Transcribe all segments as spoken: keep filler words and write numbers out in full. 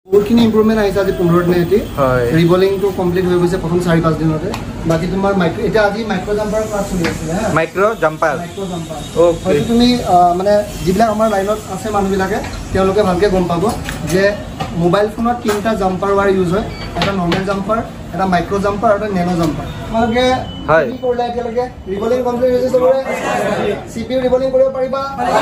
বহুতখিনি ইম্প্ৰুভমেণ্ট আহিছে আজি পোন্ধৰ দিন এটি ৰিবলিংটো কমপ্লিট হৈ গৈছে প্ৰথম চাৰি পাঁচ দিনতে বাকি তোমাৰ মাইক্ৰ এটা আজি মাইক্ৰ জাম্পাৰ ক্লাছ চলি আছে micro jumper micro jumper okay তুমি মানে যিবিলাক আমাৰ লাইনত আছে মানুহবিলাকে তেওঁলোকে ভালকে গম পাব যে মোবাইল ফোনত তিনটা জাম্পাৰ ৱাৰ ইউজ হয় এটা নৰ্মেল জাম্পাৰ এটা মাইক্ৰ জাম্পাৰ আৰু এটা নেনো জাম্পাৰ তোমালোকে কি কৰিলা এতিয়ালৈকে ৰিবলিং কমপ্লিট হৈছে চবৰে সিপিইউ ৰিবলিং কৰিব পাৰিবা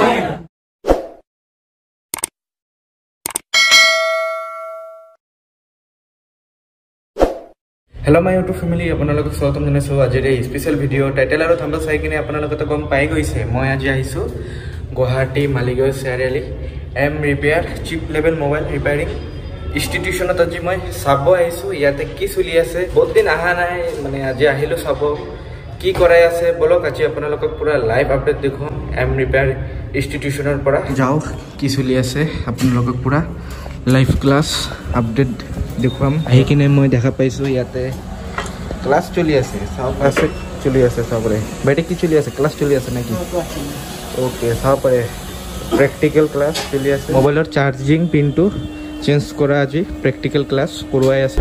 Hello my YouTube family, আপোনালোকক স্বাগতম জনাইছো আজিৰ এই স্পেশাল ভিডিও টাইটেল আৰু থাম্বনেল চাই কিনে আপোনালোকে গম পাই গৈছে মই আজি আহিছো গুৱাহাটী মালিগাঁও চাৰিআলি M repair chip level mobile repairing ইনষ্টিটিউচনত আজি মই চাব আহিছো ইয়াতে কি চলি আছে বহুত দিন আহা নাই মানে আজি আহিলো চাব কি কৰাই আছে বলক আজি আপোনালোকক পুৰা লাইভ আপডেট দেখুৱাম এম ৰিপেয়াৰ ইনষ্টিটিউচনৰ পৰা যাও কি চলি আছে আপোনালোকক পুৰা লাইভ ক্লাস আপডেট দেখুৱাম আহি কিনে মই দেখা পাইছো ইয়াতে ক্লাস চলি আছে চাও ক্লাস চলি আছে চাবৰে বেটে কি চলি আছে ক্লাস চলি আছে নাকি ওকে চাবৰে প্ৰ্যাকটিক্যাল ক্লাস চলি আছে মোবাইলৰ চাৰ্জিং পিনটো চেঞ্জ কৰা আজি প্ৰ্যাকটিক্যাল ক্লাস কৰোৱাই আছে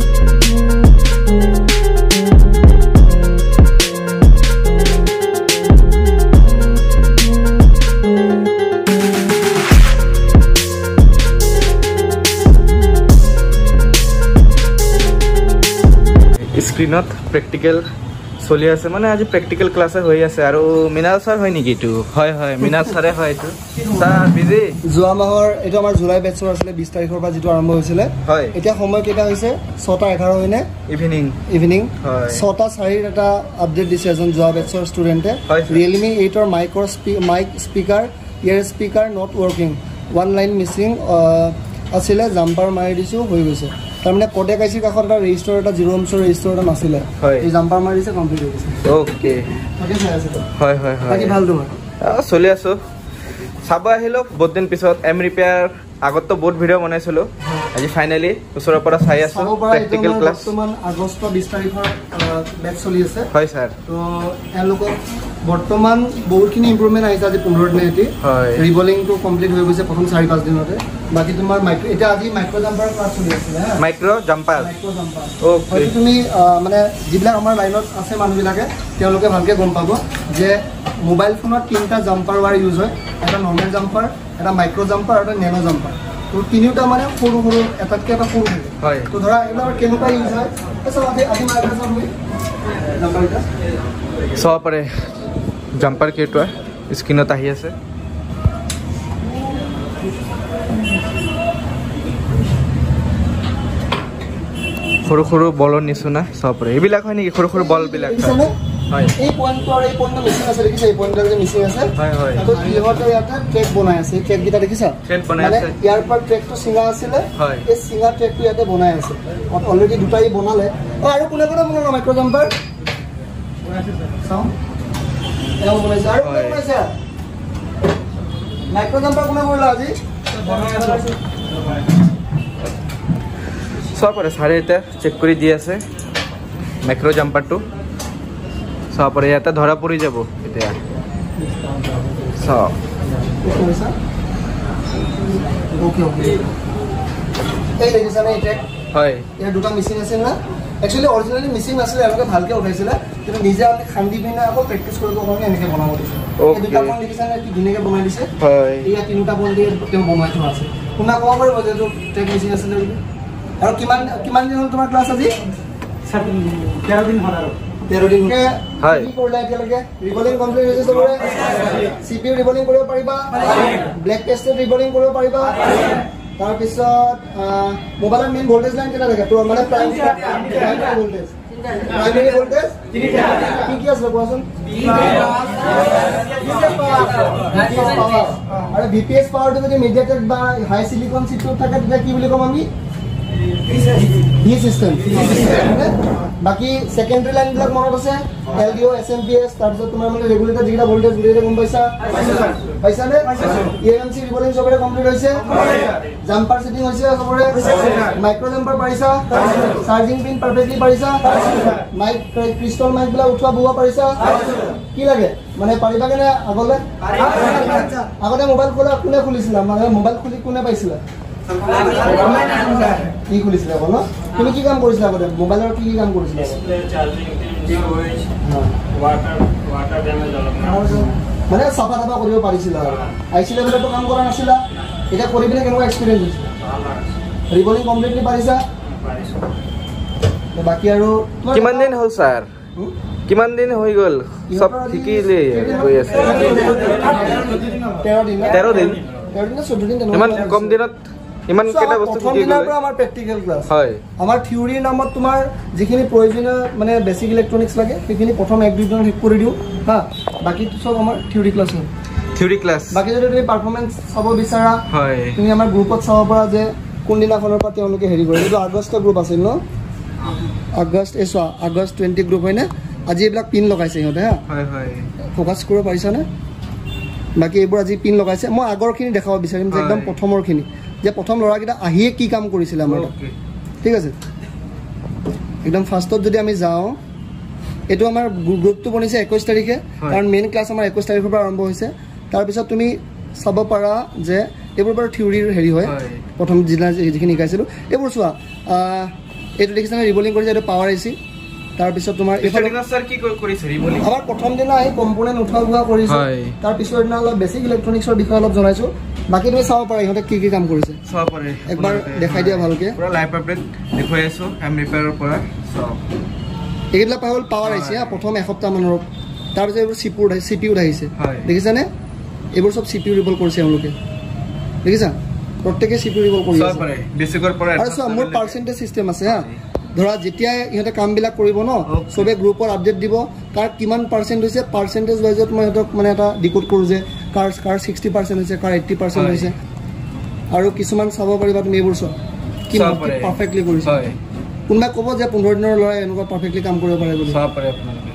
স্ক্রিনত প্র্যাকটিক্যাল চলি আছে মানে আজি প্র্যাকটিক্যাল ক্লাসে হৈ আছে আৰু মিনাল স্যার হয় নেকি তো হয় হয় মিনাল স্যারে হয় তো স্যার বিজি জুৱা মাহৰ এটা আমাৰ জুলাই বেটছৰ আছিল বিশ তাৰিখৰ পৰা যেটো আৰম্ভ হৈছিল হয় এতিয়া সময় কেটা হৈছে ছটা এঘাৰ হয়নে ইভিনিং ইভিনিং হয় ছটা চাৰিৰ এটা আপডেট দিছে এজন জুৱা বেটছৰ ষ্টুডেন্টে Realme eight ৰ মাইকৰ মাইক স্পিকাৰ ইয়াৰ speaker not working one line missing আছিল জাম্পাৰ মাৰি দিছো হৈ গৈছে তাৰমানে কোডে কাইছি কাখৰ এটা ৰেজিস্টাৰ এটা জিৰ' ওমছৰ ৰেজিস্টাৰ এটা নাছিলে এই জাম্পাৰ মাৰি দিছে কমপ্লিট হৈ গৈছে ওকে ওকে চাই আছে হয় হয় হয় বাকি ভাল তোমাৰ চলি আছো চাব আহিলো বহুত দিন পিছত এম ৰিপেয়াৰ আগত বহুত ভিডিও বনাইছিলো আজি ফাইনালি ওচৰৰ পৰা চাই আছো প্ৰ্যাকটিক্যাল ক্লাস বৰ্তমান আগষ্ট বিশ তাৰিখৰ বেট চলি আছে হয় স্যার তো এলোকক বৰ্তমান বহুতখিনি ইম্প্ৰুভমেণ্ট আহিছে আজি পোন্ধৰ দিন এটি ৰিবলিংটো কমপ্লিট হৈ গৈছে প্ৰথম চাৰি পাঁচ দিনতে বাকি তোমাৰ মাইক্ৰ এটা আজি মাইক্ৰ জাম্পাৰ ক্লাছ চলি আছে micro jumper micro jumper okay তুমি মানে যিবিলাক আমাৰ লাইনত আছে মানুহবিলাকে তেওঁলোকে ভালকে গম পাব যে মোবাইল ফোনত তিনটা জাম্পাৰ ৱাৰ ইউজ হয় এটা নৰ্মেল জাম্পাৰ এটা মাইক্ৰ জাম্পাৰ আৰু এটা নেনো জাম্পাৰ তো তিনিটা মানে সৰু সৰু এটাতকে এটা সৰু হয় তো ধৰা এইবিলাক কেনেকুৱা ইউজ হয় এসব আজি আজি মাইক্ৰ জাম্পাৰ জাম্পাৰটা চাব পাৰে জাম্পাৰ কেটো স্ক্ৰিনত আহি আছে সৰু সৰু বলৰ নিচিনা চাব পাৰে এইবিলাক হয় নেকি সৰু সৰু বল বিলাক হয় এই পইণ্টটো আৰু এই পইণ্টটো মিছিং আছে দেখিছা এই পইণ্টটো যে মিছিং আছে হয় হয় তো ইহঁতে ইয়াতে ট্ৰেক বনাই আছে ট্ৰেক গিটা দেখিছা ট্ৰেক বনাই আছে ইয়াৰ পৰা ট্ৰেকটো সিঙা আছিল হয় এই সিঙা ট্ৰেকটো ইয়াতে বনাই আছে অলৰেডি দুটাই বনালে আৰু কোনে কোনে বনালে মাইক্ৰ জাম্পাৰ বনাইছে চাও এও বনাইছে আৰু কোনে বনাইছে মাইক্ৰ জাম্পাৰ কোনে বনালে আজি বনাই আছে চাব পাৰে চাৰে এটা চেক কৰি দি আছে মাইক্ৰ জাম্পাৰটো চাব পাৰে ইয়াতে ধৰা পৰি যাব এতিয়া চাও ওকে ওকে এই দেখিছা না এই ট্ৰেক হয় ইয়াৰ দুটা মিছিং আছিল না একচুয়ালি অৰিজিনালি মিছিং নাছিলে এনেকে ভালকে উঠাইছিলে কিন্তু নিজে আমি খান্দি পিনে আকৌ প্ৰেক্টিস কৰিব কাৰণে এনেকে বনাব দিছে এই দুটা পইণ্ট দেখিছা না কি ধুনীয়াকে বনাই দিছে হয় এই তিনিটা পইণ্ট দিয়ে তেওঁ বনাই থোৱা আছে কোনা ক'ব পাৰিব যে ট্ৰেক মিছিং আছিলে আৰু কিমান কিমান দিন হ'ল তোমাৰ ক্লাছ আজি তেৰ দিন হ'ল আৰু তেৰ দিন হয় কি কৰিলা এতিয়ালৈকে ৰিবলিং কমপ্লিট হৈছে চবৰে সিপিইউ ৰিবলিং কৰিব পাৰিবা ব্লেক টেষ্টেড ৰিবলিং কৰিব পাৰিবা তাৰ পিছত মোবাইলৰ মেইন ভোল্টেজ লাইন কেনে থাকে পুরো মানে প্ৰাইম ভোল্টেজ প্ৰাইমাৰী ভোল্টেজ কি কি আছে কোৱাচোন আৰু ভিপিএস পাৱাৰটো যদি মিডিয়াটেক বা হাই সিলিকন চিপত থাকে তেতিয়া কি বুলি কম আমি B system বাকি সেকেন্ডারি লাইন বিলাক মনত আছে এলডিও এসএমপিএস তাৰপিছত তোমাৰ মানে ৰেগুলেটৰ যিটা ভোল্টেজ বুলিলে গম পাইছা পাইছা নে এএমসি ৰিবলিং সবৰে কমপ্লিট হৈছে জাম্পাৰ সেটিং হৈছে সবৰে মাইক্ৰ জাম্পাৰ পাৰিছা চাৰ্জিং পিন পাৰফেক্টলি পাৰিছা মাইক ক্ৰিস্টাল মাইক বিলাক উঠোৱা বুৱা পাৰিছা কি লাগে মানে পাৰিবা কেনে আগলে আগতে মোবাইল খোলা কোনে খুলিছিলা মানে মোবাইল খুলি কোনে পাইছিলা কি খুলিছিলে আকৌ ন তুমি কি কাম কৰিছিলা আগতে মোবাইলৰ কি কি কাম কৰিছিলা মানে চাফা চাফা কৰিব পাৰিছিলা আই চি লেভেলতো কাম কৰা নাছিলা এটা কৰি পিনে কেনেকুৱা এক্সপিৰিয়েঞ্চ হৈছে ৰিবলিং কমপ্লিটলি পাৰিছা বাকি আৰু কিমান দিন হ'ল স্যাৰ কিমান দিন হৈ গ'ল সব শিকিলে হৈ আছে তেৰ দিন তেৰ দিন তেৰ দিন চৈধ্য দিন ইমান কম দিনত ইমান কেটা বস্তু শিকি গ'ল আমাৰ প্ৰেক্টিকেল ক্লাছ হয় আমাৰ থিওৰিৰ নামত তোমাৰ যিখিনি প্ৰয়োজনীয় মানে বেসিক ইলেক্ট্ৰনিক্স লাগে সেইখিনি প্ৰথম এক দুই দিন শেষ কৰি দিওঁ হা বাকি সব আমাৰ থিওৰি ক্লাছ হয় থিওৰি ক্লাছ বাকি যদি তুমি পাৰফৰমেন্স চাব বিচাৰা হয় তুমি আমাৰ গ্ৰুপত চাব পৰা যে কোন দিনাখনৰ পৰা তেওঁলোকে হেৰি কৰে এইটো আগষ্টৰ গ্ৰুপ আছিল ন আগষ্ট এ চোৱা আগষ্ট টুৱেণ্টি গ্ৰুপ হয় না আজি এইবিলাক পিন লগাইছে সিহঁতে হা হয় হয় ফোকাস কৰিব পাৰিছা নে বাকি এইবোৰ আজি পিন লগাইছে মই আগৰখিনি দেখাব বিচাৰিম যে একদম প্ৰথমৰখিনি যে প্ৰথম ল'ৰাকেইটা আহিয়ে কি কাম কৰিছিলে আমাৰ ঠিক আছে একদম ফাৰ্ষ্টত যদি আমি যাওঁ এইটো আমাৰ গ্ৰুপটো বনিছে একৈছ তাৰিখে কাৰণ মেইন ক্লাছ আমাৰ একৈছ তাৰিখৰ পৰা আৰম্ভ হৈছে তাৰপিছত তুমি চাব পাৰা যে এইবোৰ বাৰু থিওৰিৰ হেৰি হয় প্ৰথম যিদিনা যিখিনি শিকাইছিলোঁ এইবোৰ চোৱা এইটো দেখিছেনে ৰিবলিং কৰিছে এইটো পাৱাৰ এচি তাৰপিছত তোমাৰ স্যাৰ কি কৰিছে ৰিবলিং আমাৰ প্ৰথম দিনা আহি কম্পোনেণ্ট উঠোৱা গোৱা কৰিছে তাৰ পিছৰ দিনা অলপ বেছিক ইলেক্ট্ৰনিক্সৰ বিষয়ে অলপ জনাইছো বাকি তুমি চাব পাৰা ইহঁতে কি কি কাম কৰিছে চাব পাৰে একবাৰ দেখাই দিয়া ভালকে পুৰা লাইভ আপডেট দেখুৱাই আছো এম ৰিপেয়াৰৰ পৰা চাও এইবিলাক পাহল পাৱাৰ আহিছে হা প্ৰথম এসপ্তাহ মানৰ তাৰপিছত এইবোৰ চিপিউ চিপিউ আহিছে দেখিছানে এইবোৰ সব চিপিউ ৰিবল কৰিছে তেওঁলোকে দেখিছা প্ৰত্যেকে চিপিউ ৰিবল কৰি আছে চাব পাৰে বেছিকৰ পৰা আৰু চোৱা মোৰ পাৰ্চেন্টেজ সিস্টেম আছে হা ধৰা যেতিয়া ইহঁতে কামবিলাক কৰিব ন সবে গ্ৰুপৰ আপডেট দিব কাৰ কিমান পাৰ্চেন্ট হৈছে পাৰ্চেন্টেজ ওয়াইজত মই ইহঁতক মানে এটা ডিকোড কৰোঁ যে কাৰ কাৰ ছিক্সটি পাৰ্চেন্ট হৈছে কাৰ এইট্টি পাৰ্চেন্ট হৈছে আৰু কিছুমান চাব পাৰিবা তুমি এইবোৰ চোৱা কিমান পাৰফেক্টলি কৰিছে কোনোবাই ক'ব যে পোন্ধৰ দিনৰ ল'ৰাই এনেকুৱা পাৰফেক্টলি কাম কৰিব পাৰে বুলি চাব পাৰে আপোনালোকে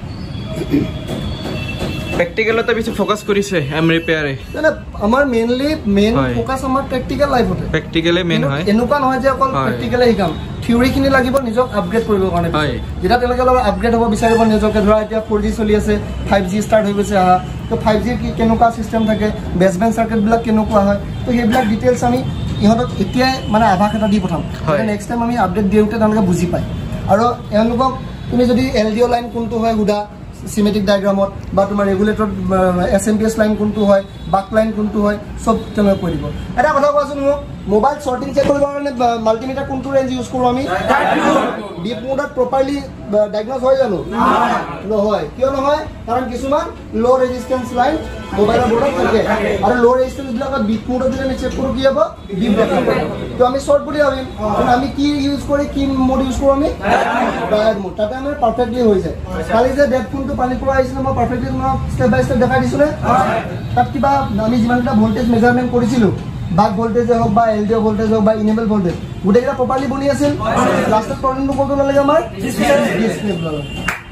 প্ৰেক্টিকেলতে বেছি ফোকাস কৰিছে এম ৰিপেয়াৰে মানে আমাৰ মেইনলি মেইন ফোকাস আমাৰ প্ৰেক্টিকেল লাইফতে প্ৰেক্টিকেলে মেইন হয় এনেকুৱা নহয় যে অকল প্ৰেক্টিকেলে শিকাম থিওৰিখিনি লাগিব নিজক আপগ্ৰেড কৰিবৰ কাৰণে যেতিয়া তেওঁলোকে অলপ আপগ্ৰেড হ'ব বিচাৰিব নিজকে ধৰা এতিয়া ফ'ৰ জি চলি আছে ফাইভ জি ষ্টাৰ্ট হৈ গৈছে আহা তো ফাইভ জিৰ কি কেনেকুৱা চিষ্টেম থাকে বেছবেণ্ড চাৰ্কিটবিলাক কেনেকুৱা হয় তো সেইবিলাক ডিটেইলছ আমি ইহঁতক এতিয়াই মানে আভাস এটা দি পঠাম নেক্সট টাইম আমি আপডেট দিওঁতে তেওঁলোকে বুজি পায় আৰু এওঁলোকক তুমি যদি এল ডি অ' লাইন কোনটো হয় সুধা সিমেটিক ডায়াগ্ৰামত বা তোমাৰ regulator S M P S line কোনটো হয় বাক লাইন কোনটো হয় সব তেওঁলোকে কৈ দিব এটা কথা কোৱাচোন মোক মোবাইল শ্বৰ্টিং চেক কৰিবৰ কাৰণে মাল্টিমিটাৰ কোনটো ৰেঞ্জ ইউজ কৰোঁ আমি ডিপ মোডত প্ৰপাৰলি ডায়াগন'জ হয় জানো নহয় কিয় নহয় কাৰণ কিছুমান ল' ৰেজিষ্টেঞ্চ লাইন মোবাইলৰ বৰ্ডত থাকে আৰু ল' ৰেজিষ্টেঞ্চবিলাকত ডিপ মোডত যদি আমি চেক কৰোঁ কি হ'ব ডিপ দেখাব তো আমি শ্বৰ্ট বুলি ভাবিম আমি কি ইউজ কৰি কি মোড ইউজ কৰোঁ আমি ডায়াগ মোড তাতে আমাৰ পাৰফেক্টলি হৈ যায় খালি যে ডেড ফোনটো পানীৰ পৰা আহিছিলে মই পাৰফেক্টলি তোমাক ষ্টেপ বাই ষ্টেপ দেখাই দিছোঁ নে তাত কিবা আমি যিমানকেইটা ভল্টেজ মেজাৰমেণ্ট কৰিছিলোঁ বাক ভল্টেজে হওক বা এল ডি অ' ভল্টেজ হওক বা ইনেবল ভল্টেজ গোটেইকেইটা প্ৰপাৰলি বনি আছিল লাষ্টত প্ৰব্লেমটো ক'ত ওলালে আমাৰ ডিছপ্লে ওলালে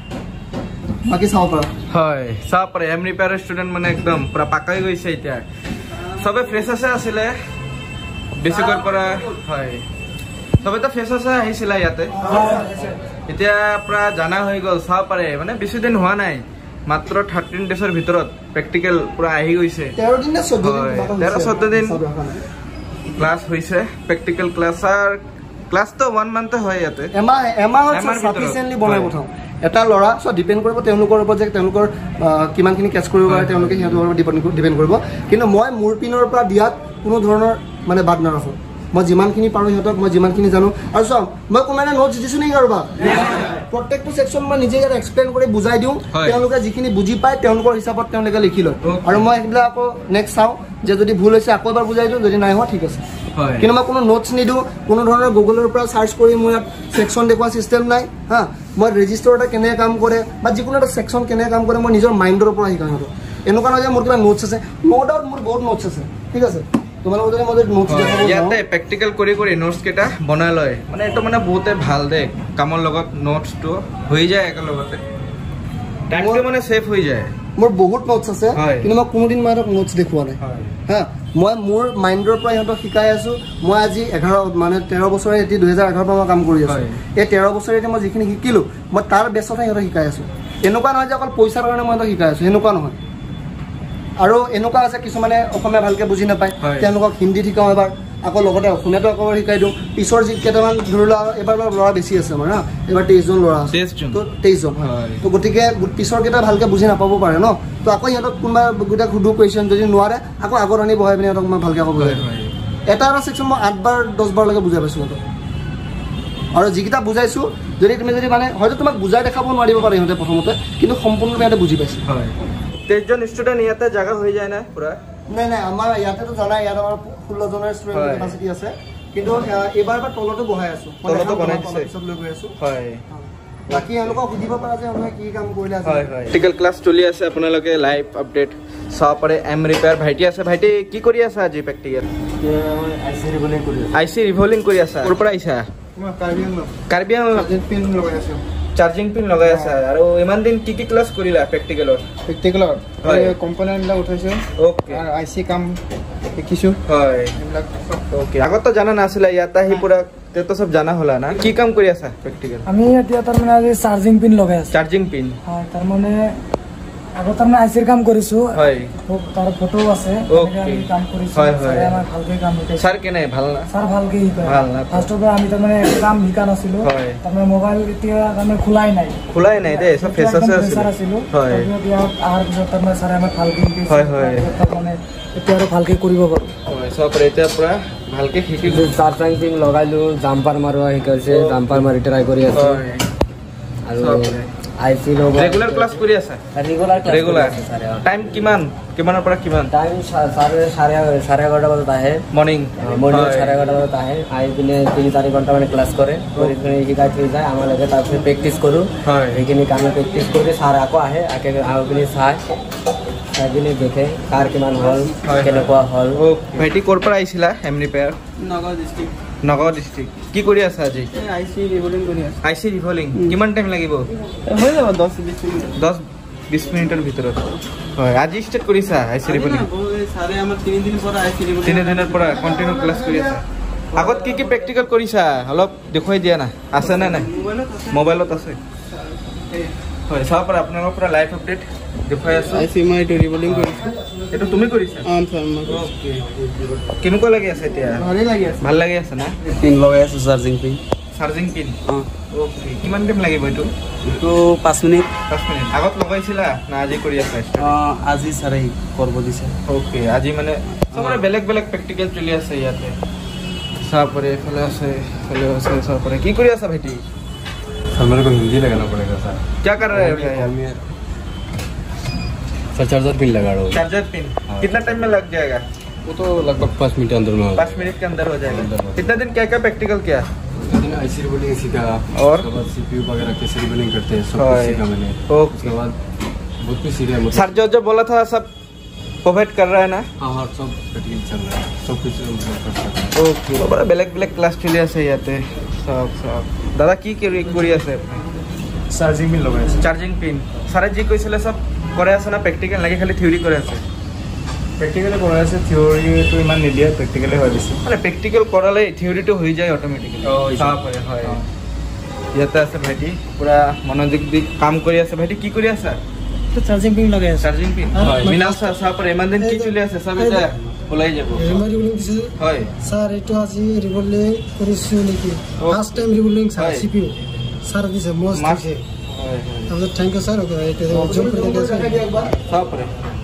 বাকি চাব পাৰা হয় চাব পাৰে এম ৰিপেয়াৰৰ ষ্টুডেণ্ট মানে একদম পুৰা পাকাই গৈছে এতিয়া সবে ফ্ৰেছাছে আছিলে বেছিকৰ পৰা হয় সবেতো ফ্ৰেছাছে আহিছিলে ইয়াতে এতিয়া পুৰা জানা হৈ গ'ল চাব পাৰে মানে বেছি দিন হোৱা নাই মাত্ৰ থাৰ্টিন ডেজৰ ভিতৰত প্ৰেক্টিকেল পুৰা আহি গৈছে তেৰ দিন নে চৈধ্য দিন তেৰ চৈধ্য দিন ক্লাছ হৈছে প্ৰেক্টিকেল ক্লাছ আৰু ক্লাছটো ওৱান মান্থে হয় ইয়াতে এমাহ এমাহত চাফিচিয়েণ্টলি বনাই পঠাওঁ এটা ল'ৰা চ' ডিপেণ্ড কৰিব তেওঁলোকৰ ওপৰত যে তেওঁলোকৰ কিমানখিনি কেচ কৰিব পাৰে তেওঁলোকে সিহঁতৰ ওপৰত ডিপেণ্ড কৰিব কিন্তু মই মোৰ পিনৰ পৰা দিয়াত কোনো ধৰণৰ মানে বাদ নাৰাখোঁ মই যিমানখিনি পাৰোঁ সিহঁতক মই যিমানখিনি জানো আৰু চাওক মই কোনোবাই নোটছ দিছোঁ নেকি কাৰোবাক প্ৰত্যেকটো ছেকশ্যন মই নিজে ইয়াত এক্সপ্লেইন কৰি বুজাই দিওঁ তেওঁলোকে যিখিনি বুজি পায় তেওঁলোকৰ হিচাপত তেওঁলোকে লিখি লয় আৰু মই সেইবিলাক আকৌ নেক্সট চাওঁ যে যদি ভুল হৈছে আকৌ এবাৰ বুজাই দিওঁ যদি নাই হোৱা ঠিক আছে কিন্তু মই কোনো নোটছ নিদিওঁ কোনো ধৰণৰ গুগলৰ পৰা চাৰ্চ কৰি মোৰ ইয়াত ছেকশ্যন দেখুওৱা ছিষ্টেম নাই হা মই ৰেজিষ্টাৰ এটা কেনেকৈ কাম কৰে বা যিকোনো এটা ছেকশ্যন কেনেকৈ কাম কৰে মই নিজৰ মাইণ্ডৰ পৰা শিকাওঁ সিহঁতক এনেকুৱা নহয় যে মোৰ কিবা নোটছ আছে ন' ডাউট মোৰ বহুত নোটছ আছে ঠিক আছে তোমালোকৰ যদি মই নোটছ দেখাব ইয়াতে প্ৰেক্টিকেল কৰি কৰি নোটছ কেইটা বনাই লয় মানে এইটো মানে বহুতে ভাল দে কামৰ লগত নোটছটো হৈ যায় একেলগতে টাইমটো মানে ছেভ হৈ যায় মোৰ বহুত নোটছ আছে কিন্তু মই কোনোদিন মই সিহঁতক নোটছ দেখুওৱা নাই হা মই মোৰ মাইণ্ডৰ পৰা সিহঁতক শিকাই আছোঁ মই আজি এঘাৰ মানে তেৰ বছৰে এতিয়া দুহেজাৰ এঘাৰৰ পৰা মই কাম কৰি আছোঁ এই তেৰ বছৰে এতিয়া মই যিখিনি শিকিলোঁ মই তাৰ বেছতহে সিহঁতক শিকাই আছোঁ এনেকুৱা নহয় যে অকল পইচাৰ কাৰণে মই সিহঁতক শিকাই আছোঁ এনেকুৱা নহয় আৰু এনেকুৱা আছে কিছুমানে অসমীয়া ভালকৈ বুজি নাপায় তেওঁলোকক হিন্দীত শিকাওঁ এবাৰ আকৌ লগতে অসমীয়াটো আকৌ শিকাই দিওঁ পিছৰ যি কেইটামান ধৰি লোৱা এবাৰ ল'ৰা বেছি আছে আমাৰ হা এবাৰ তেইছজন ল'ৰা আছে তো তেইছজন তো গতিকে পিছৰ কেইটা ভালকৈ বুজি নাপাব পাৰে ন তো আকৌ সিহঁতক কোনোবা গোটেই সুধো কুৱেশ্যন যদি নোৱাৰে আকৌ আগত আনি বহাই পিনে সিহঁতক মই ভালকৈ আকৌ বুজাই এটা এটা ছেকশ্যন মই আঠবাৰ দহবাৰলৈকে বুজাই পাইছোঁ সিহঁতক আৰু যিকেইটা বুজাইছোঁ যদি তুমি যদি মানে হয়তো তোমাক বুজাই দেখাব নোৱাৰিব পাৰে সিহঁতে প্ৰথমতে কিন্তু সম্পূৰ্ণৰূপে সিহঁতে বুজি পাইছে হয় তেইছজন ষ্টুডেণ্ট ইয়াতে জাগা হৈ যায় না পুৰা নাই নাই আমাৰ ইয়াতেতো জানাই ইয়াত আমাৰ ষোল্লজনৰ ষ্টুডেণ্ট কেপাচিটি আছে কিন্তু এইবাৰ বা তলতো বহাই আছোঁ তলতো বনাই দিছে পিছত লৈ গৈ আছোঁ হয় বাকী এওঁলোকক সুধিব পৰা যে আপোনালোকে কি কাম কৰিলে আছে হয় হয় প্ৰেক্টিকেল ক্লাছ চলি আছে আপোনালোকে লাইভ আপডেট চাব পাৰে এম ৰিপেয়াৰ ভাইটি আছে ভাইটি কি কৰি আছে আজি প্ৰেক্টিকেল আই চি ৰিভলিং কৰি আই চি ৰিভলিং কৰি আছা ক'ৰ পৰা আহিছা কাৰ্বি আংলং পিন লগাই আছোঁ চাৰ্জিং পিন লগাই আছে আৰু ইমান দিন কি কি ক্লাছ কৰিলা প্ৰেক্টিকেলত প্ৰেক্টিকেলত কম্পনেণ্টবিলাক উঠাইছোঁ অ'কে আৰু আই চি কাম শিকিছোঁ হয় এইবিলাক অ'কে আগতো জানা নাছিলা ইয়াত আহি পুৰা তেতো সব জানা হলা না কি কাম কৰি আছা প্ৰেক্টিকেল আমি এতিয়া তাৰ মানে আজি চাৰ্জিং পিন লগাই আছো চাৰ্জিং পিন হয় তাৰ মানে আগত তাৰ মানে আইচিৰ কাম কৰিছো হয় তাৰ ফটো আছে ওকে আমি কাম কৰিছো হয় হয় আমাৰ ভালকে কাম শিকাইছে স্যাৰ কেনে ভাল না স্যাৰ ভালকে শিকায় ভাল না ফাৰ্ষ্টৰ পৰা আমি তাৰ মানে কাম শিকা নাছিলো হয় তাৰ মানে মোবাইল এতিয়া তাৰ মানে খোলাই নাই খোলাই নাই দে সব ফেচাছে আছিল হয় এতিয়া আহাৰ পিছত তাৰ মানে স্যাৰে আমাক ভালকে শিকাইছে হয় হয় তাৰ মানে এতিয়া আৰু ভালকে কৰিব পাৰো হয় সব এতিয়া পুৰা ভালকে শিকি চাৰ্জিং পিন লগাইলো জাম্পাৰ মাৰোৱা শিকাইছে জাম্পাৰ মাৰি ট্ৰাই কৰি আছো আৰু আইচি লগা ৰেগুলাৰ ক্লাছ কৰি আছা ৰেগুলাৰ ৰেগুলাৰ টাইম কিমান কিমানৰ পৰা কিমান টাইম চাৰে চাৰে এঘাৰটা বজাত আহে মৰ্নিং মৰ্নিং চাৰে এঘাৰটা বজাত আহে আহি পিনে তিনি চাৰি ঘণ্টা মানে ক্লাছ কৰে কৰি পিনে শিকাই থৈ যায় আমালোকে তাৰপিছত প্ৰেক্টিচ কৰোঁ হয় সেইখিনি কামে প্ৰেক্টিচ কৰি ছাৰ আকৌ আহে আগে আহি পিনে চাই চাই পিনে দেখে কাৰ কিমান হ'ল কেনেকুৱা হ'ল ভাইটি ক'ৰ পৰা আহিছিলা M repair Nagaon district Nagaon district কি কৰি আছা আজি আই চি ৰিভলিং কৰি আছোঁ আই চি ৰিভলিং কিমান টাইম লাগিব হৈ যাব দহ বিছ মিনিট দহ বিছ মিনিটৰ ভিতৰত হয় আজি ষ্টাৰ্ট কৰিছা আই চি ৰিভলিং ছাৰে আমাৰ তিনিদিনৰ পৰা আই চি ৰিভলিং তিনিদিনৰ পৰা কণ্টিনিউ ক্লাছ কৰি আছা আগত কি কি প্ৰেক্টিকেল কৰিছা অলপ দেখুৱাই দিয়া না আছে নে নাই মোবাইলত আছে হয় চাব পৰা আপোনালোকৰ পৰা লাইভ আপডেট দেখুৱাই আছো আই চি মই এইটো ৰিভলিং কৰিছোঁ এইটো তুমি কৰিছা অঁ ছাৰ মই অ'কে কেনেকুৱা লাগি আছে এতিয়া ভালেই লাগি আছে ভাল লাগি আছে না পিন লগাই আছো চাৰ্জিং পিন চাৰ্জিং পিন অঁ অ'কে কিমান টাইম লাগিব এইটো এইটো পাঁচ মিনিট পাঁচ মিনিট আগত লগাইছিলা না আজি কৰি আছা অঁ আজি ছাৰে কৰিব দিছে অ'কে আজি মানে চবৰে বেলেগ বেলেগ প্ৰেক্টিকেল চলি আছে ইয়াতে চাব পাৰে এইফালে আছে এইফালে আছে চাব পাৰে কি কৰি আছা ভাইটি सर मेरे को हिंदी लगाना पड़ेगा सर क्या कर रहे हो यार सर चार्जर पिन लगा रहा हूँ चार्जर पिन कितना टाइम में लग जाएगा वो तो लगभग पाँच मिनट के अंदर में पाँच मिनट के अंदर हो जाएगा कितना दिन क्या क्या प्रैक्टिकल किया आई सी रिबलिंग सीखा और उसके बाद सीपीयू वगैरह कैसे रिबलिंग करते हैं सब कुछ सीखा मैंने उसके बाद बहुत कुछ सीखा मतलब सर जो जो बोला था सब प्रोवाइड कर रहा है ना हाँ हाँ सब प्रैक्टिकल चल रहा है सब कुछ मतलब कर सकते हैं ओके बड़ा बेलेग बेलेग क्लास चली আছে ইয়াতে সব সব দাদা কি কৰি কৰি আছে चार्जिंग पिन लगा চাৰ্জিং পিন সারে জি কৈছিলে সব কৰে আছে না প্ৰেক্টিকেল লাগি খালি থিওৰি কৰে আছে প্ৰেক্টিকেলি কৰা আছে থিওৰিটো ইমান নিদিয়ে প্ৰেক্টিকেলি হয় বেছি মানে প্ৰেক্টিকেল কৰালে থিওৰিটো হৈ যায় অটোমেটিক্যালি চাব পাৰে হয় ইয়াতে আছে ভাইটি পুৰা মনোযোগ দি কাম কৰি আছে ভাইটি কি কৰি আছে চাৰ্জিং পিন লগাই আছে চাৰ্জিং পিন হয় মিনাল স্যার চাব পাৰে ইমান দিন কি চলি আছে সব এটা ওলাই যাব হয় স্যার এইটো আজি ৰিভলিং কৰিছো নেকি ফাৰ্ষ্ট টাইম ৰিভলিং স্যাৰ সিপিইউ স্যার দিছে মস্ত দিছে হয় আমাদের থ্যাংক ইউ স্যার এটা জব করে দিয়েছে চাব পাৰে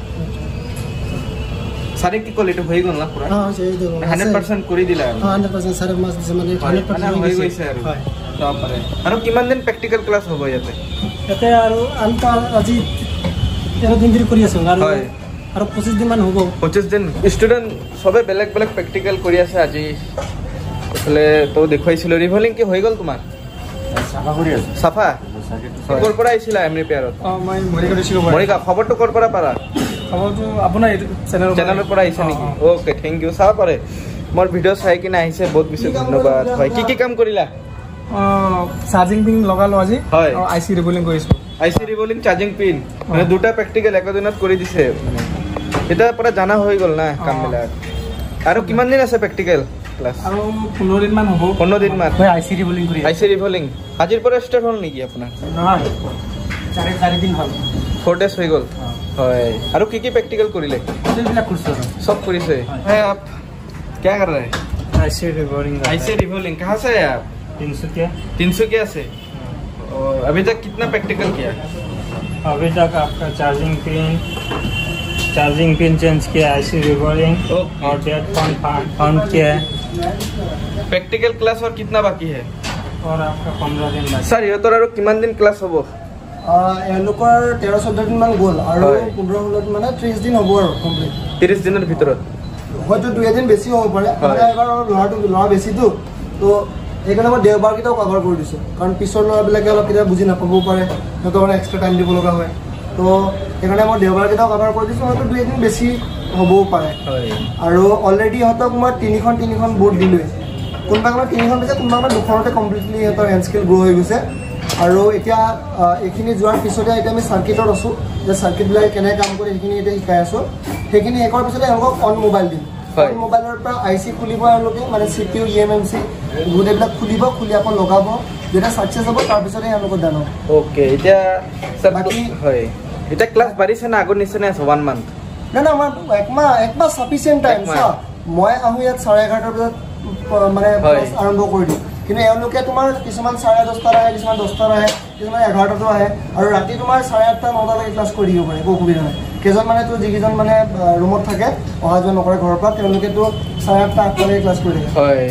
সারে কি কল এটা হৈ গল না পুরা হ্যাঁ সেই দেখো হান্ড্রেড পার্সেন্ট কৰি দিলা হ্যাঁ হান্ড্রেড পার্সেন্ট স্যার মাস দিছে মানে হান্ড্রেড পার্সেন্ট হৈ গৈছে আৰু চাব পাৰে আৰু কিমান দিন প্ৰেক্টিকেল ক্লাছ হ'ব ইয়াতে ইয়াতে আৰু আমি তো আজি তেৰ দিন ধৰি কৰি আছো আৰু হয় আৰু পঁচিছ দিন মান হ'ব পঁচিছ দিন ষ্টুডেণ্ট সবে বেলেগ বেলেগ প্ৰেক্টিকেল কৰি আছে আজি এইফালে তো দেখুৱাইছিলোঁ ৰিভলিং কি হৈ গ'ল তোমাৰ চাফা কৰি আছে চাফা ক'ৰ পৰা আহিছিলা এম ৰিপেয়াৰত অঁ মই মৰিগাঁও ডিষ্ট্ৰিক্টৰ পৰা মৰিগাঁও খবৰটো ক'ৰ পৰা পাৰা খবৰটো আপোনাৰ চেনেল চেনেলৰ পৰা আহিছে নেকি অ'কে থেংক ইউ চাব পাৰে মোৰ ভিডিঅ' চাই কিনে আহিছে বহুত বেছি ধন্যবাদ হয় কি কি কাম কৰিলা চাৰ্জিং পিন লগালো আজি হয় আই চি ৰিভলিং কৰিছোঁ আই চি ৰিভলিং চাৰ্জিং পিন মানে দুটা প্ৰেক্টিকেল একদিনত কৰি দিছে এটা পৰা জানা হৈ গ'ল না কামবিলাক আৰু কিমান দিন আছে প্ৰেক্টিকেল ক্লাছ আৰু পোন্ধৰ দিন মান হ'ব পোন্ধৰ দিন মান মই আই চি ৰিভলিং কৰি আই চি ৰিভলিং আজিৰ পৰা ষ্টাৰ্ট হ'ল নেকি আপোনাৰ নহয় চাৰি চাৰি দিন হ'ল ফ'ৰ ডেজ হৈ গ'ল হয় আৰু কি কি প্ৰেক্টিকেল কৰিলে এইবিলাক কৰিছোঁ আৰু सब কৰিছে है आप क्या कर रहे हैं आईसी रिवॉल्विंग आईसी रिवॉल्विंग कहाँ से है आप? तिनसुकिया तिनसुकिया से। और अभी तक कितना प्रैक्टिकल किया? अभी तक आपका charging pin charging pin change किया, आईसी रिवॉल्विंग और डेट फोन फाउंड किया है। प्रैक्टिकल क्लास और कितना बाकी है? और आपका पंद्रह दिन बाकी। सर इहतर और किमान दिन क्लास हबो? এওঁলোকৰ তেৰ চৈধ্য দিন মান গ'ল আৰু পোন্ধৰ ষোল্ল দিন মানে ত্ৰিশ দিন হ'ব আৰু কমপ্লিট। ত্ৰিশ দিনৰ ভিতৰত হয়তো দুই এদিন বেছি হ'ব পাৰে, এবাৰ ল'ৰাটো ল'ৰা বেছিতো, তো সেইকাৰণে মই দেওবাৰকেইটাও কভাৰ কৰি দিছোঁ, কাৰণ পিছৰ ল'ৰাবিলাকে অলপ কেতিয়াবা বুজি নাপাবও পাৰে, সিহঁতৰ মানে এক্সট্ৰা টাইম দিব লগা হয়। তো সেইকাৰণে মই দেওবাৰকেইটাও কভাৰ কৰি দিছোঁ, হয়তো দুই এদিন বেছি হ'বও পাৰে। আৰু অলৰেডি ইহঁতক মই তিনিখন তিনিখন বৰ্ড দিলোঁৱেই, কোনোবা কোনোবা তিনিখন দিছে, কোনোবা কোনোবা দুখনতে কমপ্লিটলি সিহঁতৰ হেণ্ড স্কিল গ্ৰ' হৈ গৈছে। আৰু এতিয়া এইখিনি যোৱাৰ পিছতে এতিয়া আমি চাৰ্কিটত আছোঁ, যে চাৰ্কিটবিলাকে কেনেকৈ কাম কৰে সেইখিনি এতিয়া শিকাই আছোঁ। সেইখিনি শেষ হোৱাৰ পিছতে এওঁলোকক অন মোবাইল দিম, অন মোবাইলৰ পৰা আই চি খুলিব, এওঁলোকে মানে C P U E M M C গোটেইবিলাক খুলিব, খুলি আকৌ লগাব, যেতিয়া ছাকচেছ হ'ব তাৰপিছতে এওঁলোকক দান হ'ব। অ'কে, এতিয়া বাকী হয় এতিয়া ক্লাছ বাঢ়িছে না আগৰ নিচিনাই আছে ওৱান মান্থ? নাই নাই, আমাৰ একমাহ একমাহ চাফিচিয়েণ্ট টাইম। চা মই আহোঁ ইয়াত চাৰে এঘাৰটা বজাত মানে আৰম্ভ কৰি দিওঁ, কিন্তু এওঁলোকে তোমাৰ কিছুমান চাৰে দহটাত আহে, কিছুমান দহটাত আহে, কিছুমান এঘাৰটাতো আহে, আৰু ৰাতি তোমাৰ চাৰে আঠটা নটালৈকে ক্লাছ কৰি দিব পাৰে, একো অসুবিধা নাই। কেইজন মানে তোৰ যিকেইজন মানে ৰুমত থাকে, অহা যোৱা নকৰে ঘৰৰ পৰা, তেওঁলোকেতো চাৰে আঠটা আঠটালৈকে ক্লাছ কৰি থাকে। হয়,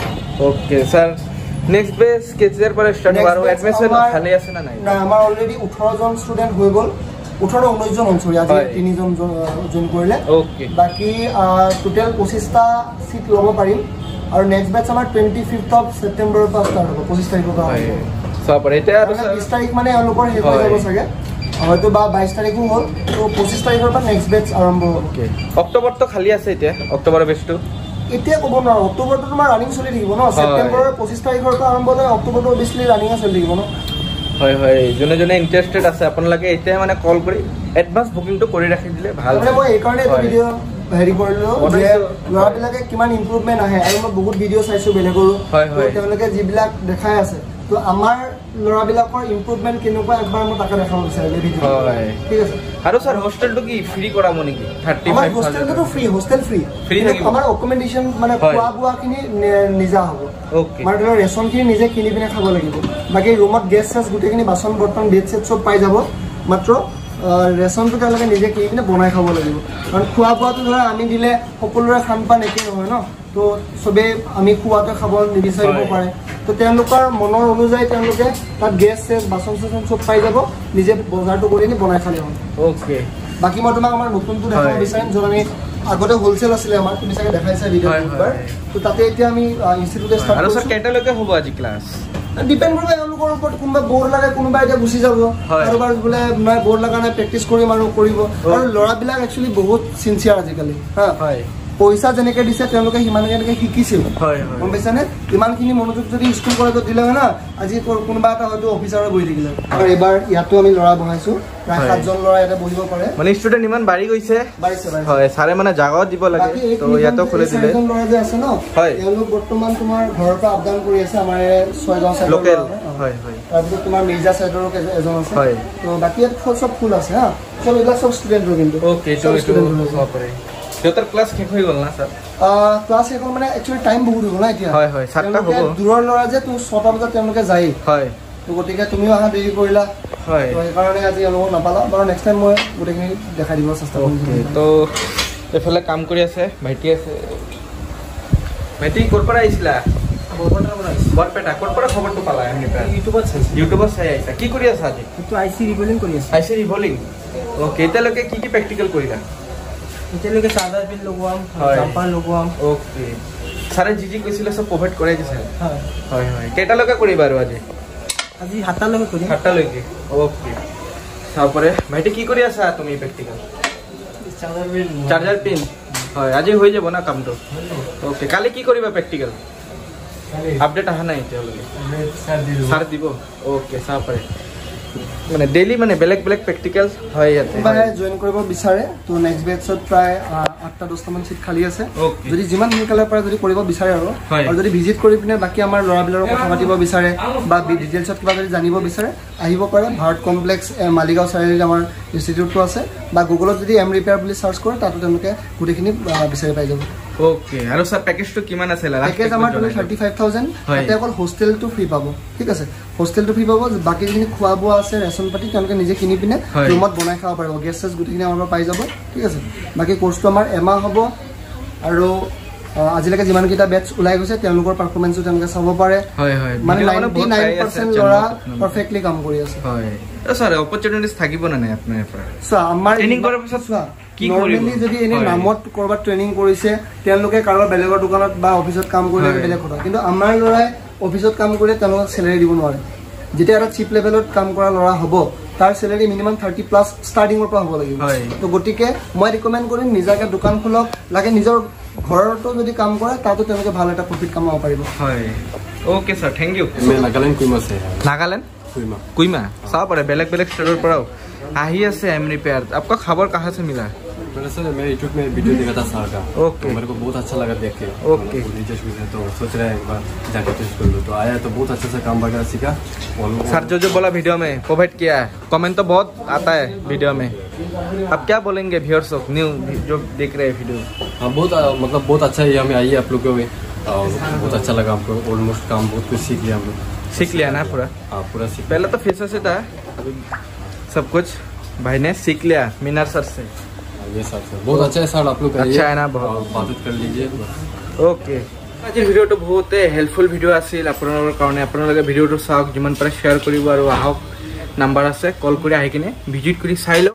অ'কে ছাৰ। নেক্সট বেচ কেতিয়াৰ পৰা ষ্টাৰ্ট হ'ব আৰু এডমিশ্যন খালী আছে না নাই? নাই, আমাৰ অলৰেডি ওঠৰজন ষ্টুডেণ্ট হৈ গ'ল, ওঠৰ ঊনৈছজন অঞ্চল, আজি তিনিজন জইন কৰিলে। অ'কে, বাকী টোটেল পঁচিছটা চিট ল'ব পাৰিম। আৰু নেক্সট বেচ আমাৰ টুৱেণ্টি ফিফ্থ অফ ছেপ্টেম্বৰৰ পৰা ষ্টাৰ্ট হ'ব, পঁচিছ তাৰিখৰ পৰা চাব পাৰে। এতিয়া বিছ তাৰিখ মানে এওঁলোকৰ শেষ হৈ যাব চাগে, হয়তো বা বাইছ তাৰিখো হ'ল, তো পঁচিছ তাৰিখৰ পৰা নেক্সট বেচ আৰম্ভ হ'ব। অক্টোবৰটো খালী আছে এতিয়া, অক্টোবৰৰ বেচটো এতিয়া ক'ব নোৱাৰোঁ, অক্টোবৰটো তোমাৰ ৰানিং চলি থাকিব ন, ছেপ্টেম্বৰৰ পঁচিছ তাৰিখৰ পৰা আৰম্ভ হ'লে অক্টোবৰটো অভিয়াছলি ৰানিঙে চলি থাকিব ন। হয় হয়, যোনে যোনে ইণ্টাৰেষ্টেড আছে আপোনালোকে এতিয়া মানে কল কৰি এডভান্স বুকিংটো কৰি ৰাখি দিলে ভাল। মানে মই এইকাৰণে এইটো ভিডিঅ' হেৰি কৰিলোঁ যে ল'ৰাবিলাকে কিমান ইম্প্ৰুভমেণ্ট আহে, আৰু মই বহুত ভিডিঅ' চাইছোঁ বেলেগৰো, তেওঁলোকে যিবিলাক দেখাই আছে, তো আমাৰ ল'ৰাবিলাকৰ ইম্প্ৰুভমেণ্ট কেনেকুৱা একবাৰ মই তাকে দেখাব বিচাৰিলোঁ ভিডিঅ'। ঠিক আছে। আৰু ছাৰ হোষ্টেলটো কি ফ্ৰী কৰাব নেকি? থাৰ্টি আমাৰ হোষ্টেলটো ফ্ৰী, হোষ্টেল ফ্ৰী ফ্ৰী থাকিব। আমাৰ অকমেডেশ্যন মানে খোৱা বোৱাখিনি নিজা হ'ব, মানে ধৰক ৰেচনখিনি নিজে কিনি পিনে খাব লাগিব। বাকী ৰুমত গেছ চেছ গোটেইখিনি বাচন বৰ্তন বেড চেট চব পাই যাব, মাত্ৰ ৰেচনটো তেওঁলোকে নিজে কিনি পিনে বনাই খাব লাগিব। কাৰণ খোৱা বোৱাটো ধৰা আমি দিলে সকলোৰে খান পান একেই নহয় ন, তো চবেই আমি খোৱাটো খাব নিবিচাৰিব পাৰে, তো তেওঁলোকৰ মনৰ অনুযায়ী তেওঁলোকে তাত গেছ চেছ বাচন চাচন চব পাই যাব, নিজে বজাৰটো কৰি নি বনাই খালে হ'ল। অ'কে, বাকী মই তোমাক আমাৰ নতুনটো দেখাব বিচাৰিম, য'ত আমি আগতে হ'লচেল আছিলে আমাৰ, তুমি চাগে দেখাইছা ভিডিঅ'টো, তো তাতে এতিয়া আমি ইনষ্টিটিউটে ষ্টাৰ্ট কৰিছোঁ। আৰু ছাৰ কেইটালৈকে হ'ব আজি ক্লাছ? ডিপেণ্ড কৰিব এওঁলোকৰ ওপৰত, কোনোবা ব'ৰ্ড লাগে, কোনোবা এতিয়া গুচি যাব, কাৰোবাৰ বোলে মই ব'ৰ্ড লগা নাই প্ৰেক্টিচ কৰিম আৰু কৰিব। আৰু ল'ৰাবিলাক একচুৱেলি বহুত চিনচিয়াৰ আজিকালি, হা, পইচা যেনেকৈ দিছে তেওঁলোকে সিমানকৈ এনেকৈ শিকিছিল, গম পাইছানে? ইমানখিনি মনোযোগ যদি স্কুল কলেজত দিলে হয় না, আজি কোনোবা এটা হয়তো অফিচাৰে বহি থাকিলে। আৰু এইবাৰ ইয়াতো আমি ল'ৰা বহাইছোঁ, প্ৰায় সাতজন ল'ৰা ইয়াতে বহিব পাৰে। মানে ষ্টুডেণ্ট ইমান বাঢ়ি গৈছে, বাঢ়িছে হয়, ছাৰে মানে জাগাও দিব লাগে, তো ইয়াতো খুলি দিলে। চাৰিজন ল'ৰা যে আছে ন, তেওঁলোক বৰ্তমান তোমাৰ ঘৰৰ পৰা আপ ডাউন কৰি আছে, আমাৰ ছয়গাঁও চাইডৰ লোকেল, হয় হয়। তাৰপিছত তোমাৰ মিৰ্জা চাইডৰো এজন আছে, তো বাকী ইয়াত চব ফুল আছে, হা, চব এইবিলাক চব ষ্টুডেণ্টৰ কিন্তু। অ'কে, সিহঁতৰ ক্লাছ শেষ হৈ গ'ল না ছাৰ? ক্লাছ শেষ হ'ল মানে একচুৱেলি টাইম বহুত হৈ গ'ল না এতিয়া। হয় হয়, সাতটা হ'ব। দূৰৰ ল'ৰা যে তোৰ ছটা বজাত তেওঁলোকে যায়েই, হয়, তো গতিকে তুমিও অহা দেৰি কৰিলা, হয়, সেইকাৰণে আজি এওঁলোকক নাপালা। বাৰু নেক্সট টাইম মই গোটেইখিনি দেখাই দিব চেষ্টা কৰিম। তো এইফালে কাম কৰি আছে ভাইটি আছে। ভাইটি ক'ৰ পৰা আহিছিলা? বৰপেটা। ক'ৰ পৰা খবৰটো পালা? ইউটিউবত চাইছা? ইউটিউবত চাই আহিছা। কি কৰি আছা আজি? এইটো আই চি ৰিভলিং কৰি আছোঁ। আই চি ৰিভলিং, অ'কে। এতিয়ালৈকে কি কি প্ৰেক্টিকেল কৰিলা? এতিয়ালৈকে চাৰ্জাৰ পিন লগোৱাম, জাম্পাৰ লগোৱাম। অ'কে, ছাৰে যি যি কৈছিলে চব প্ৰভাইড কৰাই দিছে? হয় হয় হয়। কেইটালৈকে কৰিবা আৰু আজি? আজি সাতটালৈকে কৰিম। সাতটালৈকে, অ'কে। তাৰপৰে ভাইটি কি কৰি আছা তুমি practical? Charger pin. Charger pin, হয়, আজি হৈ যাব না কামটো? অ'কে, কালি কি কৰিবা প্ৰেক্টিকেল? আপডেট অহা নাই এতিয়ালৈকে? ছাৰ দিব, অ'কে। চাব পাৰে মানে ডেইলি মানে বেলেগ বেলেগ প্ৰেক্টিকেল হয় ইয়াতে কোনোবাই জইন কৰিব বিচাৰে তো নেক্সট বেটছত প্ৰায় আঠটা দহটামান চিট খালী আছে যদি যিমান সোনকালে পাৰে যদি কৰিব বিচাৰে আৰু আৰু যদি ভিজিট কৰি পিনে বাকী আমাৰ ল'ৰাবিলাকৰ কথা পাতিব বিচাৰে বা ডিটেইলছত কিবা যদি জানিব বিচাৰে আহিব পাৰে ভাৰত কমপ্লেক্স মালিগাঁও চাৰিআলিত আমাৰ ইনষ্টিটিউটটো আছে বা গুগলত যদি এম ৰিপেয়াৰ বুলি চাৰ্চ কৰে তাতো তেওঁলোকে গোটেইখিনি বিচাৰি পাই যাব ওকে আৰু স্যাৰ পেকেজটো কিমান আছে পেকেজ আমাৰ থাৰ্টি ফাইভ থাউজেণ্ড তাতে অকল হোষ্টেলটো ফ্ৰী পাব ঠিক আছে হোষ্টেলটো ফ্ৰী পাব বাকী যিখিনি খোৱা বোৱা আছে ৰেচন পাতি তেওঁলোকে নিজে কিনি পিনে ৰুমত বনাই খাব পাৰিব গেছ চেছ গোটেইখিনি আমাৰ পাই যাব ঠিক আছে বাকী কোৰ্চটো আমাৰ এমাহ হ'ব আৰু আজিলৈকে যিমানকেইটা বেটছ ওলাই গৈছে তেওঁলোকৰ পাৰফৰ্মেঞ্চো তেওঁলোকে চাব পাৰে মানে নাইণ্টি নাইন পাৰ্চেণ্ট ল'ৰা পাৰফেক্টলি কাম কৰি আছে স্যাৰ অপৰচুনিটিজ থাকিব না নাই আপোনাৰ পৰা চোৱা আমাৰ ট্ৰেইনিং কৰাৰ পিছত চোৱা নৰ্মেলি যদি এনে নামত কৰবাত ট্ৰেইনিং কৰিছে তেওঁলোকে কাৰোবাৰ বেলেগৰ দোকানত বা অফিচত কাম কৰিলে বেলেগ কথা কিন্তু আমাৰ ল'ৰাই অফিচত কাম কৰিলে তেওঁলোকক চেলাৰী দিব নোৱাৰে যেতিয়া এটা চিপ লেভেলত কাম কৰা ল'ৰা হ'ব তাৰ চেলাৰী মিনিমাম থাৰ্টি প্লাছ ষ্টাৰ্টিঙৰ পৰা হ'ব লাগিব তো গতিকে মই ৰিকমেণ্ড কৰিম নিজাকে দোকান খোলক লাগে নিজৰ ঘৰতো যদি কাম কৰে তাতো তেওঁলোকে ভাল এটা প্ৰফিট কামাব পাৰিব হয় okay sir thank you Nagaland Kohima से है नागालैंड कुइमा कुइमा साहब अरे बेलेग बेलेग स्टेटों पर आओ आही से एम रिपेयर आपका खबर कहाँ से मिला मेरे सर मैं यूट्यूब में वीडियो देखा था सर का ओके मेरे को बहुत अच्छा लगा देख के ओके तो सोच रहे हैं एक बार जाके टेस्ट कर लो तो आया तो बहुत अच्छा से काम वगैरह सीखा सर जो जो बोला वीडियो में प्रोवाइड किया है कमेंट तो बहुत आता है वीडियो में अब क्या बोलेंगे व्यूअर्स ऑफ न्यू जो देख रहे हैं वीडियो हाँ बहुत मतलब बहुत अच्छा है हमें आइए आप लोग को भी बहुत अच्छा लगा हमको ऑलमोस्ट काम बहुत कुछ सीख लिया हम लोग सीख लिया ना पूरा हाँ पूरा सीख पहले तो फेसर से था अभी सब कुछ भाई ने सीख लिया मीनार सर से ये सर से बहुत अच्छा है सर आप लोग अच्छा है ना बहुत बात कर लीजिए ओके আজিৰ ভিডিঅ'টো বহুতে হেল্পফুল ভিডিঅ' আছিল আপোনালোকৰ কাৰণে আপোনালোকে ভিডিঅ'টো চাওক যিমান পাৰে শ্বেয়াৰ কৰিব আৰু আহক নাম্বাৰ আছে কল কৰি আহি কিনে ভিজিট কৰি চাই লওক